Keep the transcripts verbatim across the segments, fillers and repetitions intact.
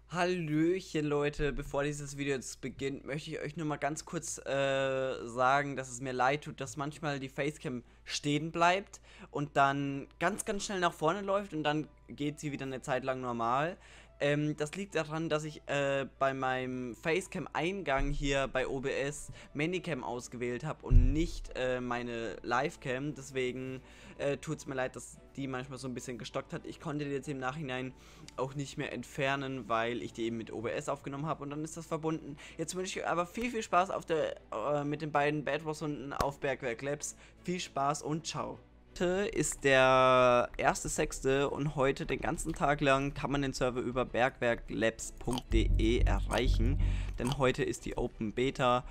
Hallöchen Leute, bevor dieses Video jetzt beginnt, möchte ich euch nur mal ganz kurz äh, sagen, dass es mir leid tut, dass manchmal die Facecam stehen bleibt und dann ganz, ganz schnell nach vorne läuft und dann geht sie wieder eine Zeit lang normal. Ähm, das liegt daran, dass ich äh, bei meinem Facecam-Eingang hier bei O B S Manicam ausgewählt habe und nicht äh, meine Livecam. Deswegen äh, tut es mir leid, dass die manchmal so ein bisschen gestockt hat. Ich konnte die jetzt im Nachhinein auch nicht mehr entfernen, weil ich die eben mit O B S aufgenommen habe und dann ist das verbunden. Jetzt wünsche ich euch aber viel, viel Spaß auf der, äh, mit den beiden Bad Wars Runden auf Bergwerk Labs. Viel Spaß und ciao. Heute ist der erste sechste und heute den ganzen Tag lang kann man den Server über bergwerklabs punkt de erreichen, denn heute ist die Open Beta.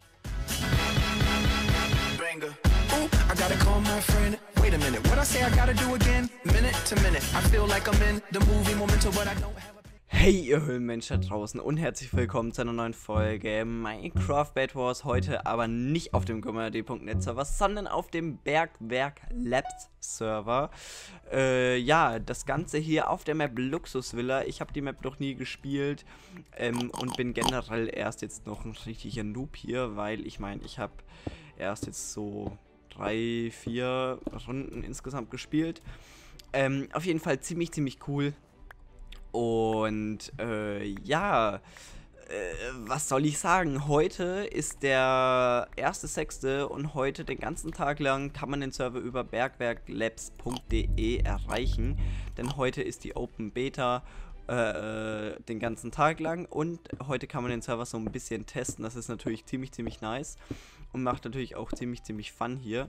Ooh, I gotta call my friend. Wait a minute, what I say I gotta do again? Minute to minute, I feel like I'm in the movie Memento, but I don't have a... Hey ihr Höhlenmenschen da draußen und herzlich willkommen zu einer neuen Folge Minecraft Bad Wars. Heute aber nicht auf dem gomad punkt net Server, sondern auf dem Bergwerk Labs Server. Äh, ja, das Ganze hier auf der Map Luxusvilla. Ich habe die Map noch nie gespielt ähm, und bin generell erst jetzt noch ein richtiger Noob hier, weil ich meine, ich habe erst jetzt so drei, vier Runden insgesamt gespielt. Ähm, auf jeden Fall ziemlich, ziemlich cool. Und äh, ja, äh, was soll ich sagen? Heute ist der erste sechste und heute den ganzen Tag lang kann man den Server über bergwerklabs punkt de erreichen. Denn heute ist die Open Beta äh, den ganzen Tag lang und heute kann man den Server so ein bisschen testen. Das ist natürlich ziemlich, ziemlich nice und macht natürlich auch ziemlich, ziemlich Fun hier.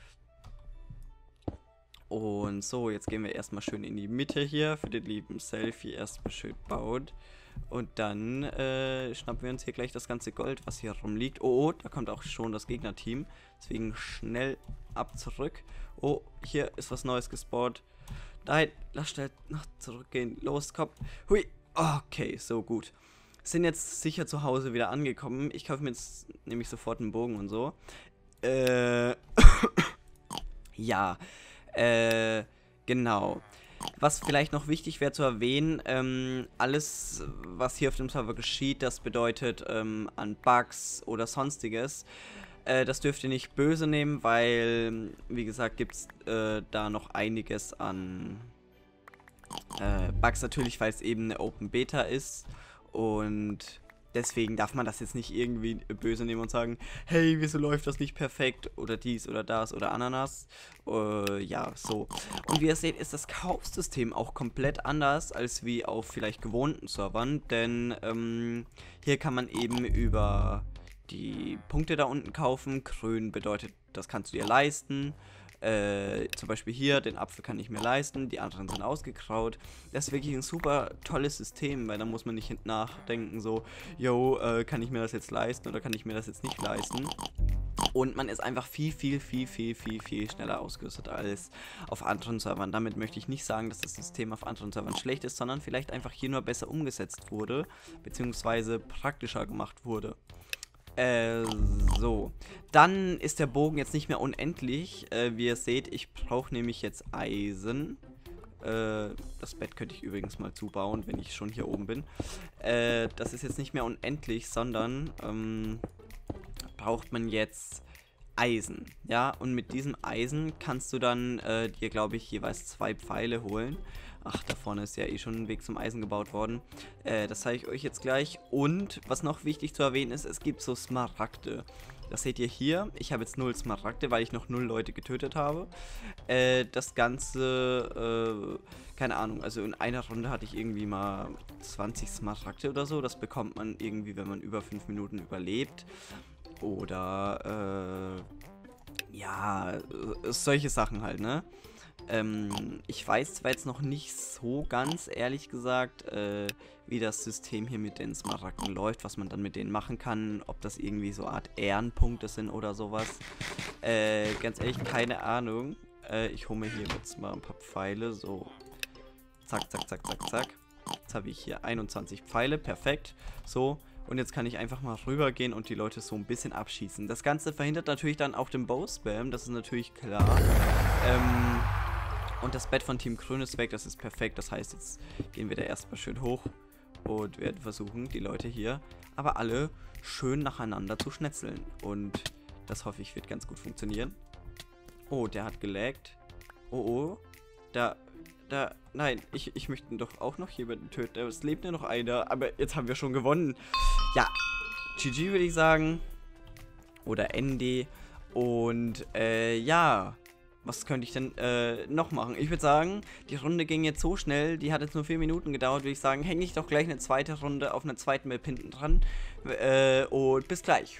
Und so, jetzt gehen wir erstmal schön in die Mitte hier für den lieben Selfie. Erstmal schön bauen. Und dann äh, schnappen wir uns hier gleich das ganze Gold, was hier rumliegt. Oh, oh, da kommt auch schon das Gegnerteam. Deswegen schnell ab zurück. Oh, hier ist was Neues gespawnt. Nein, lass schnell nach zurückgehen. Los, komm. Hui. Okay, so gut. Sind jetzt sicher zu Hause wieder angekommen. Ich kaufe mir jetzt nämlich sofort einen Bogen und so. Äh. ja. Äh, genau. Was vielleicht noch wichtig wäre zu erwähnen, ähm, alles, was hier auf dem Server geschieht, das bedeutet ähm, an Bugs oder sonstiges, äh, das dürft ihr nicht böse nehmen, weil, wie gesagt, gibt es äh, da noch einiges an äh, Bugs natürlich, weil es eben eine Open Beta ist und... Deswegen darf man das jetzt nicht irgendwie böse nehmen und sagen, hey, wieso läuft das nicht perfekt oder dies oder das oder Ananas. Äh, ja, so. Und wie ihr seht, ist das Kaufsystem auch komplett anders als wie auf vielleicht gewohnten Servern, denn ähm, hier kann man eben über die Punkte da unten kaufen. Grün bedeutet, das kannst du dir leisten. Äh, zum Beispiel hier, den Apfel kann ich mir leisten, die anderen sind ausgegraut. Das ist wirklich ein super tolles System, weil da muss man nicht nachdenken, so, yo, äh, kann ich mir das jetzt leisten oder kann ich mir das jetzt nicht leisten. Und man ist einfach viel, viel, viel, viel, viel, viel schneller ausgerüstet als auf anderen Servern. Damit möchte ich nicht sagen, dass das System auf anderen Servern schlecht ist, sondern vielleicht einfach hier nur besser umgesetzt wurde, beziehungsweise praktischer gemacht wurde. Äh, so. Dann ist der Bogen jetzt nicht mehr unendlich. Äh, wie ihr seht, ich brauche nämlich jetzt Eisen. Äh, das Bett könnte ich übrigens mal zubauen, wenn ich schon hier oben bin. Äh, das ist jetzt nicht mehr unendlich, sondern ähm, braucht man jetzt Eisen. Ja, und mit diesem Eisen kannst du dann äh, dir, glaube ich, jeweils zwei Pfeile holen. Ach, da vorne ist ja eh schon ein Weg zum Eisen gebaut worden. Äh, das zeige ich euch jetzt gleich. Und was noch wichtig zu erwähnen ist, es gibt so Smaragde. Das seht ihr hier. Ich habe jetzt null Smaragde, weil ich noch null Leute getötet habe. Äh, das Ganze, äh, keine Ahnung, also in einer Runde hatte ich irgendwie mal zwanzig Smaragde oder so. Das bekommt man irgendwie, wenn man über fünf Minuten überlebt. Oder, äh, ja, solche Sachen halt, ne? Ähm, ich weiß zwar jetzt noch nicht so ganz, ehrlich gesagt, äh, wie das System hier mit den Smaragden läuft, was man dann mit denen machen kann, ob das irgendwie so eine Art Ehrenpunkte sind oder sowas. Äh, ganz ehrlich, keine Ahnung. Äh, ich hole mir hier jetzt mal ein paar Pfeile, so. Zack, zack, zack, zack, zack. Jetzt habe ich hier einundzwanzig Pfeile, perfekt. So. Und jetzt kann ich einfach mal rübergehen und die Leute so ein bisschen abschießen. Das Ganze verhindert natürlich dann auch den Bow-Spam, das ist natürlich klar. Ähm, und das Bett von Team Grün ist weg, das ist perfekt. Das heißt, jetzt gehen wir da erstmal schön hoch und werde versuchen, die Leute hier aber alle schön nacheinander zu schnetzeln. Und das hoffe ich, wird ganz gut funktionieren. Oh, der hat gelaggt. Oh, oh. Da, da, nein, ich, ich möchte doch auch noch jemanden töten. Es lebt ja noch einer, aber jetzt haben wir schon gewonnen. Ja, G G würde ich sagen. Oder N D. Und, äh, ja. Was könnte ich denn äh, noch machen? Ich würde sagen, die Runde ging jetzt so schnell, die hat jetzt nur vier Minuten gedauert, würde ich sagen, hänge ich doch gleich eine zweite Runde auf einer zweiten Map hinten dran. Äh, und bis gleich.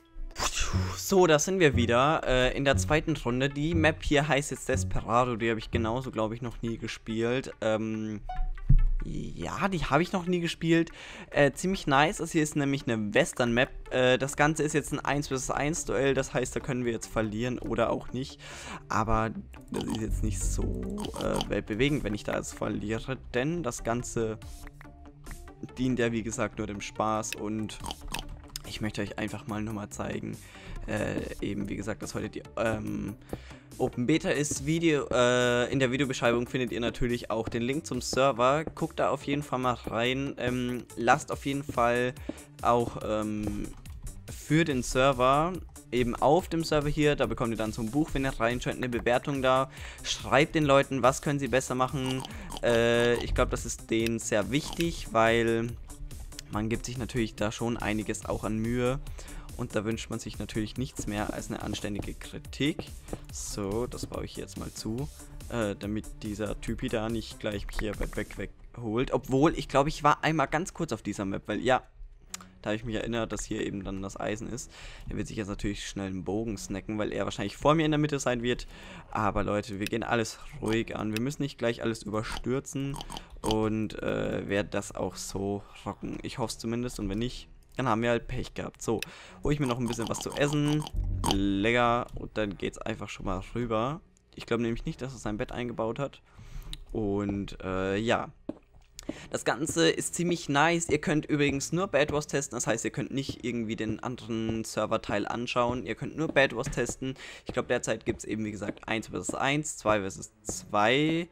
So, da sind wir wieder äh, in der zweiten Runde. Die Map hier heißt jetzt Desperado, die habe ich genauso, glaube ich, noch nie gespielt. Ähm... Ja, die habe ich noch nie gespielt. Äh, ziemlich nice. Das hier ist nämlich eine Western-Map. Äh, das Ganze ist jetzt ein eins versus eins Duell. Das heißt, da können wir jetzt verlieren oder auch nicht. Aber das ist jetzt nicht so äh, weltbewegend, wenn ich da jetzt verliere. Denn das Ganze dient ja, wie gesagt, nur dem Spaß. Und ich möchte euch einfach mal nur mal zeigen, äh, eben wie gesagt, dass heute die ähm, Open Beta ist. Video, äh, in der Videobeschreibung findet ihr natürlich auch den Link zum Server. Guckt da auf jeden Fall mal rein. Ähm, lasst auf jeden Fall auch ähm, für den Server eben auf dem Server hier, da bekommt ihr dann so ein Buch, wenn ihr reinschaut, eine Bewertung da. Schreibt den Leuten, was können sie besser machen. Äh, ich glaube, das ist denen sehr wichtig, weil man gibt sich natürlich da schon einiges auch an Mühe. Und da wünscht man sich natürlich nichts mehr als eine anständige Kritik. So, das baue ich jetzt mal zu, äh, damit dieser Typi da nicht gleich hier weit weg wegholt. Obwohl, ich glaube, ich war einmal ganz kurz auf dieser Map, weil ja, da habe ich mich erinnert, dass hier eben dann das Eisen ist. Er wird sich jetzt natürlich schnell einen Bogen snacken, weil er wahrscheinlich vor mir in der Mitte sein wird. Aber Leute, wir gehen alles ruhig an. Wir müssen nicht gleich alles überstürzen und äh, werden das auch so rocken. Ich hoffe es zumindest, und wenn nicht, dann haben wir halt Pech gehabt. So, hole ich mir noch ein bisschen was zu essen. Lecker. Und dann geht's einfach schon mal rüber. Ich glaube nämlich nicht, dass er sein Bett eingebaut hat. Und äh, ja. Das Ganze ist ziemlich nice. Ihr könnt übrigens nur Bed Wars testen. Das heißt, ihr könnt nicht irgendwie den anderen Serverteil anschauen. Ihr könnt nur Bed Wars testen. Ich glaube, derzeit gibt es eben, wie gesagt, eins versus eins, zwei versus zwei,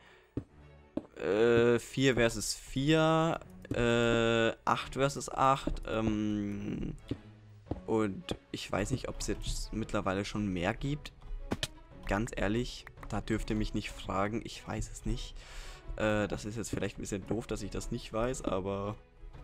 äh, vier versus vier, äh, acht versus acht. Ähm, und ich weiß nicht, ob es jetzt mittlerweile schon mehr gibt. Ganz ehrlich, da dürft ihr mich nicht fragen. Ich weiß es nicht. Das ist jetzt vielleicht ein bisschen doof, dass ich das nicht weiß, aber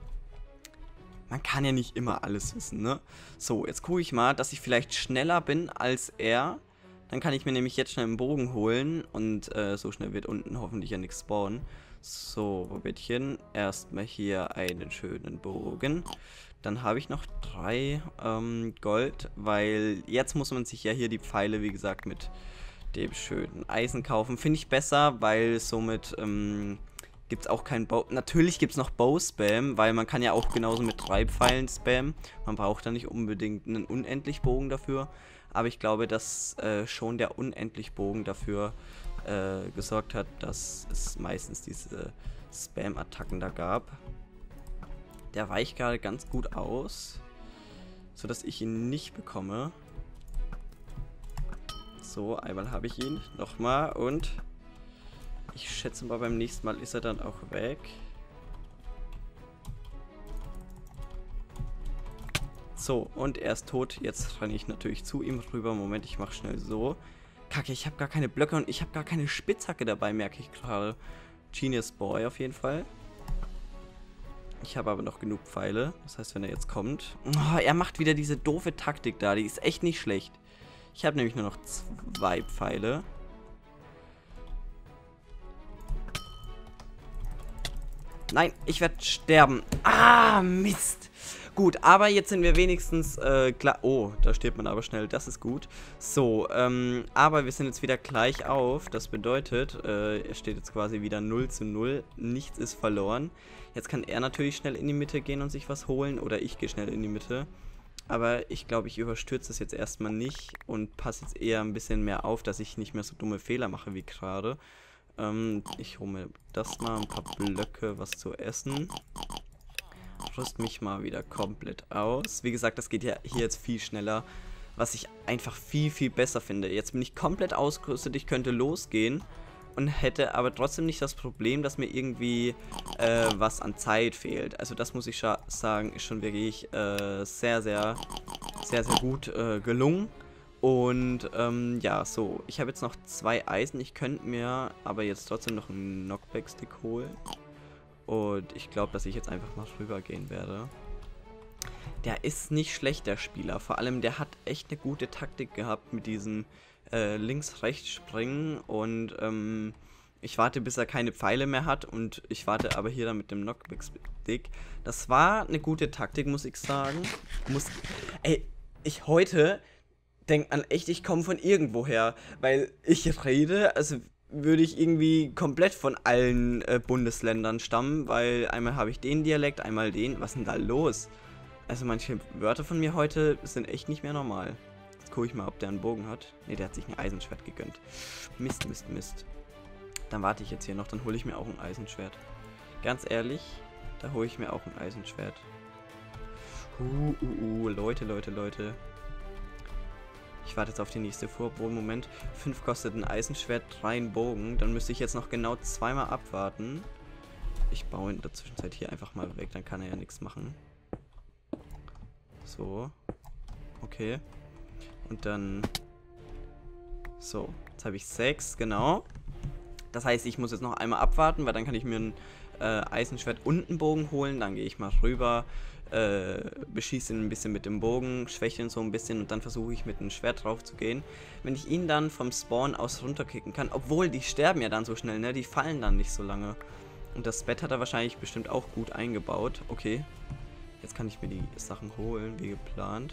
man kann ja nicht immer alles wissen, ne? So, jetzt gucke ich mal, dass ich vielleicht schneller bin als er. Dann kann ich mir nämlich jetzt schnell einen Bogen holen und äh, so schnell wird unten hoffentlich ja nichts spawnen. So, Robertchen, erstmal hier einen schönen Bogen. Dann habe ich noch drei ähm, Gold, weil jetzt muss man sich ja hier die Pfeile, wie gesagt, mit dem schönen Eisen kaufen. Finde ich besser, weil somit ähm, gibt es auch kein Bow. Natürlich gibt es noch Bow-Spam, weil man kann ja auch genauso mit drei Pfeilen spammen. Man braucht da nicht unbedingt einen Unendlich-Bogen dafür. Aber ich glaube, dass äh, schon der Unendlich-Bogen dafür äh, gesorgt hat, dass es meistens diese Spam-Attacken da gab. Der weicht gerade ganz gut aus, sodass ich ihn nicht bekomme. So, einmal habe ich ihn. Nochmal. Und ich schätze mal, beim nächsten Mal ist er dann auch weg. So, und er ist tot. Jetzt renne ich natürlich zu ihm rüber. Moment, ich mache schnell so. Kacke, ich habe gar keine Blöcke und ich habe gar keine Spitzhacke dabei, merke ich gerade. Genius Boy auf jeden Fall. Ich habe aber noch genug Pfeile. Das heißt, wenn er jetzt kommt... Oh, er macht wieder diese doofe Taktik da. Die ist echt nicht schlecht. Ich habe nämlich nur noch zwei Pfeile. Nein, ich werde sterben. Ah, Mist. Gut, aber jetzt sind wir wenigstens äh, klar. Oh, da stirbt man aber schnell. Das ist gut. So, ähm, aber wir sind jetzt wieder gleich auf. Das bedeutet, äh, er steht jetzt quasi wieder null zu null. Nichts ist verloren. Jetzt kann er natürlich schnell in die Mitte gehen und sich was holen. Oder ich gehe schnell in die Mitte. Aber ich glaube, ich überstürze es jetzt erstmal nicht und passe jetzt eher ein bisschen mehr auf, dass ich nicht mehr so dumme Fehler mache wie gerade. Ähm, ich hole mir das mal, ein paar Blöcke, was zu essen. Rüst mich mal wieder komplett aus. Wie gesagt, das geht ja hier jetzt viel schneller, was ich einfach viel, viel besser finde. Jetzt bin ich komplett ausgerüstet, ich könnte losgehen und hätte aber trotzdem nicht das Problem, dass mir irgendwie äh, was an Zeit fehlt. Also das muss ich sagen, ist schon wirklich äh, sehr, sehr, sehr, sehr gut äh, gelungen. Und ähm, ja, so, ich habe jetzt noch zwei Eisen. Ich könnte mir aber jetzt trotzdem noch einen Knockback-Stick holen. Und ich glaube, dass ich jetzt einfach mal rübergehen werde. Der ist nicht schlecht, der Spieler. Vor allem, der hat echt eine gute Taktik gehabt mit diesem äh, links-rechts-Springen. Und ähm, ich warte, bis er keine Pfeile mehr hat. Und ich warte aber hier dann mit dem Knockback-Stick. Das war eine gute Taktik, muss ich sagen. Muss, ey, ich heute denke an echt, ich komme von irgendwoher. Weil ich rede, also würde ich irgendwie komplett von allen äh, Bundesländern stammen, weil einmal habe ich den Dialekt, einmal den. Was ist denn da los? Also manche Wörter von mir heute sind echt nicht mehr normal. Jetzt gucke ich mal, ob der einen Bogen hat. Ne, der hat sich ein Eisenschwert gegönnt. Mist, Mist, Mist. Dann warte ich jetzt hier noch, dann hole ich mir auch ein Eisenschwert. Ganz ehrlich, da hole ich mir auch ein Eisenschwert. Uh, uh, uh, Leute, Leute, Leute. Ich warte jetzt auf die nächste Fuhre. Moment. fünf kostet ein Eisenschwert, drei ein Bogen. Dann müsste ich jetzt noch genau zweimal abwarten. Ich baue in der Zwischenzeit hier einfach mal weg, dann kann er ja nichts machen. So. Okay. Und dann... So. Jetzt habe ich sechs, genau. Das heißt, ich muss jetzt noch einmal abwarten, weil dann kann ich mir ein äh, Eisenschwert und einen Bogen holen. Dann gehe ich mal rüber. Äh, beschieße ihn ein bisschen mit dem Bogen, schwäche ihn so ein bisschen und dann versuche ich mit einem Schwert drauf zu gehen. Wenn ich ihn dann vom Spawn aus runterkicken kann, obwohl die sterben ja dann so schnell, ne? Die fallen dann nicht so lange. Und das Bett hat er wahrscheinlich bestimmt auch gut eingebaut. Okay. Jetzt kann ich mir die Sachen holen, wie geplant.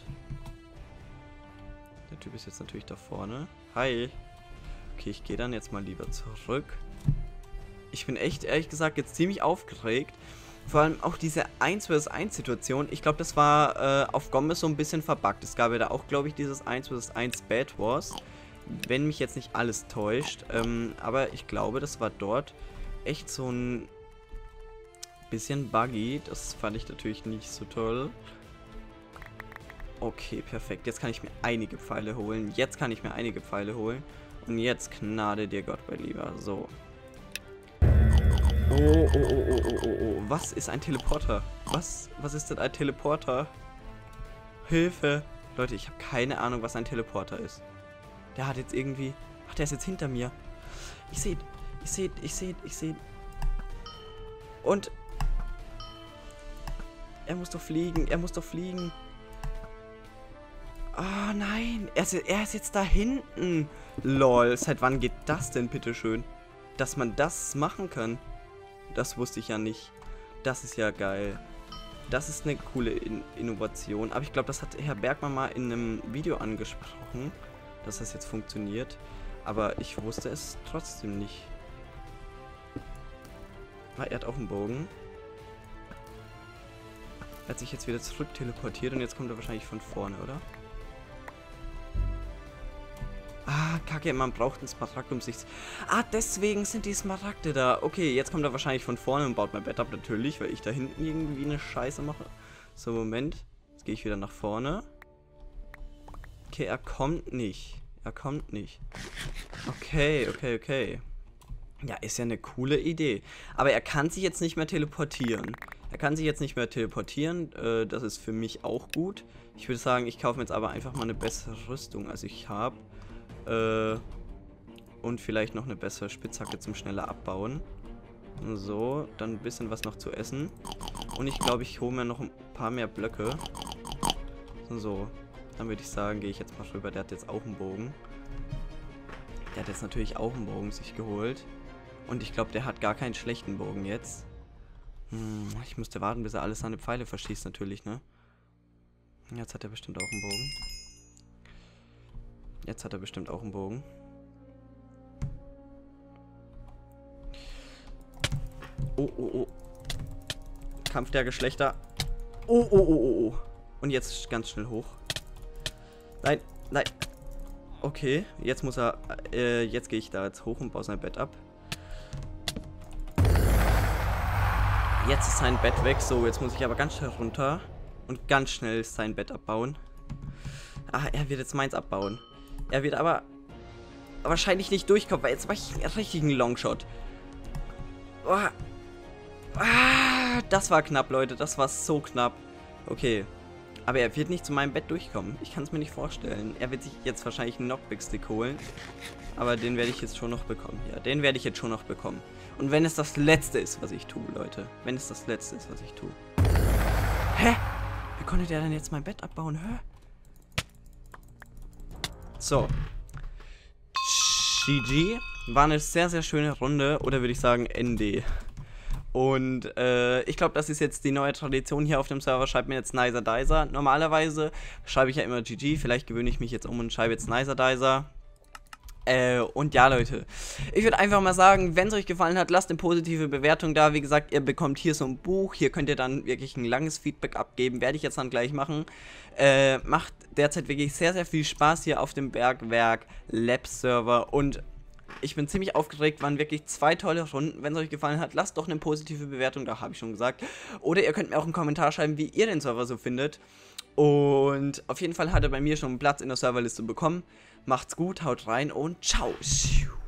Der Typ ist jetzt natürlich da vorne. Hi. Okay, ich gehe dann jetzt mal lieber zurück. Ich bin echt, ehrlich gesagt, jetzt ziemlich aufgeregt. Vor allem auch diese eins versus eins Situation. Ich glaube, das war äh, auf Gombe so ein bisschen verbuggt. Es gab ja da auch, glaube ich, dieses eins versus eins Bad Wars. Wenn mich jetzt nicht alles täuscht. Ähm, aber ich glaube, das war dort echt so ein bisschen buggy. Das fand ich natürlich nicht so toll. Okay, perfekt. Jetzt kann ich mir einige Pfeile holen. Jetzt kann ich mir einige Pfeile holen. Und jetzt gnade dir Gott, mein Lieber. So. Oh, oh, oh, oh, oh, oh, oh. Was ist ein Teleporter? Was? Was ist denn ein Teleporter? Hilfe. Leute, ich habe keine Ahnung, was ein Teleporter ist. Der hat jetzt irgendwie... Ach, der ist jetzt hinter mir. Ich sehe, ich sehe, ich sehe, ich sehe. Und... Er muss doch fliegen, er muss doch fliegen. Oh nein, er ist, er ist jetzt da hinten. Lol, seit wann geht das denn, bitteschön? Dass man das machen kann. Das wusste ich ja nicht. Das ist ja geil. Das ist eine coole In- Innovation. Aber ich glaube, das hat Herr Bergmann mal in einem Video angesprochen, dass das jetzt funktioniert. Aber ich wusste es trotzdem nicht. Ah, er hat auch einen Bogen. Er hat sich jetzt wieder zurück teleportiert und jetzt kommt er wahrscheinlich von vorne, oder? Ah, kacke, man braucht einen Smaragd, um sich... Ah, deswegen sind die Smaragde da. Okay, jetzt kommt er wahrscheinlich von vorne und baut mein Bett ab, natürlich, weil ich da hinten irgendwie eine Scheiße mache. So, Moment. Jetzt gehe ich wieder nach vorne. Okay, er kommt nicht. Er kommt nicht. Okay, okay, okay. Ja, ist ja eine coole Idee. Aber er kann sich jetzt nicht mehr teleportieren. Er kann sich jetzt nicht mehr teleportieren. Äh, das ist für mich auch gut. Ich würde sagen, ich kaufe mir jetzt aber einfach mal eine bessere Rüstung, als ich habe. Äh, und vielleicht noch eine bessere Spitzhacke zum schneller abbauen. So, dann ein bisschen was noch zu essen. Und ich glaube, ich hole mir noch ein paar mehr Blöcke. So, dann würde ich sagen, gehe ich jetzt mal rüber. Der hat jetzt auch einen Bogen. Der hat jetzt natürlich auch einen Bogen sich geholt. Und ich glaube, der hat gar keinen schlechten Bogen jetzt. Hm, ich müsste warten, bis er alles seine Pfeile verschießt natürlich, ne? Jetzt hat er bestimmt auch einen Bogen. Jetzt hat er bestimmt auch einen Bogen. Oh, oh, oh. Kampf der Geschlechter. Oh, oh, oh, oh, oh. Und jetzt ganz schnell hoch. Nein, nein. Okay, jetzt muss er... Äh, jetzt gehe ich da jetzt hoch und baue sein Bett ab. Jetzt ist sein Bett weg. So, jetzt muss ich aber ganz schnell runter. Und ganz schnell sein Bett abbauen. Ah, er wird jetzt meins abbauen. Er wird aber wahrscheinlich nicht durchkommen, weil jetzt mache ich einen richtigen Longshot. Oh. Ah, das war knapp, Leute. Das war so knapp. Okay. Aber er wird nicht zu meinem Bett durchkommen. Ich kann es mir nicht vorstellen. Er wird sich jetzt wahrscheinlich einen Knockback-Stick holen. Aber den werde ich jetzt schon noch bekommen. Ja, den werde ich jetzt schon noch bekommen. Und wenn es das Letzte ist, was ich tue, Leute. Wenn es das Letzte ist, was ich tue. Hä? Wie konnte der denn jetzt mein Bett abbauen? Hä? So. G G. War eine sehr, sehr schöne Runde. Oder würde ich sagen N D. Und äh, ich glaube, das ist jetzt die neue Tradition hier auf dem Server. Schreibt mir jetzt Nicer Dicer. Normalerweise schreibe ich ja immer G G. Vielleicht gewöhne ich mich jetzt um und schreibe jetzt Nicer Dicer. Äh, und ja, Leute, ich würde einfach mal sagen, wenn es euch gefallen hat, lasst eine positive Bewertung da. Wie gesagt, ihr bekommt hier so ein Buch. Hier könnt ihr dann wirklich ein langes Feedback abgeben. Werde ich jetzt dann gleich machen. Äh, macht derzeit wirklich sehr, sehr viel Spaß hier auf dem Bergwerk Labs Server. Und ich bin ziemlich aufgeregt, waren wirklich zwei tolle Runden. Wenn es euch gefallen hat, lasst doch eine positive Bewertung da, habe ich schon gesagt. Oder ihr könnt mir auch einen Kommentar schreiben, wie ihr den Server so findet. Und auf jeden Fall hat er bei mir schon einen Platz in der Serverliste bekommen. Macht's gut, haut rein und ciao.